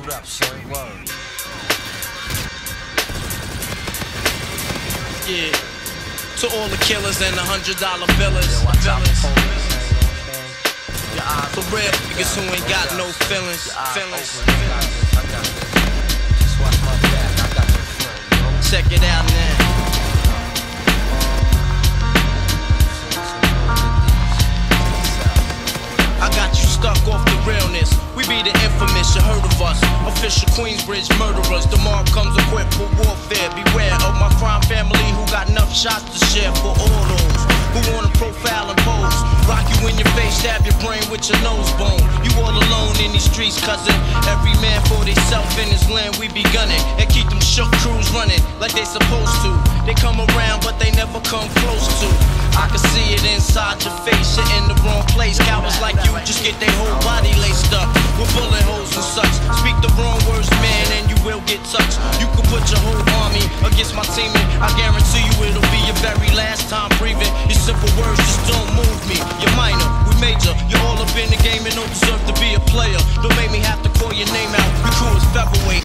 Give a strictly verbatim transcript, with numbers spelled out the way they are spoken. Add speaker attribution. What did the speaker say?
Speaker 1: Hold up, son, word.
Speaker 2: Yeah. To all the killers and the hundred dollar billers.
Speaker 1: Yo, I top the police,
Speaker 2: Yeah, for real, niggas who ain't got no feelings. Feelings.
Speaker 1: I got it. Just watch my back, I got your front, yo.
Speaker 2: Check it out now. I got you stuck off the realness. We be the infamous, you heard of us. Official Queensbridge murderers. The mob comes equipped for warfare. Beware of my crime family who got enough shots to share for all those who wanna profile and pose. Rock you in your face, stab your brain with your nose bone. You all alone in these streets, cousin. Every man for theyself in his land, we be gunning. And keep them shook crews running like they supposed to. They come around, but they never come close to. I can see it inside your face, you're in the wrong place. Cowards like you just get their whole body laced up with bullet holes and such. Speak the wrong words, man, and you will get touched. You can put your whole army against my team, and I guarantee you it'll be your very last time breathing. Your simple words just don't move me. You're minor, we major. You're all up in the game and don't deserve to be a player. Don't make me have to call your name out. Your crew is featherweight.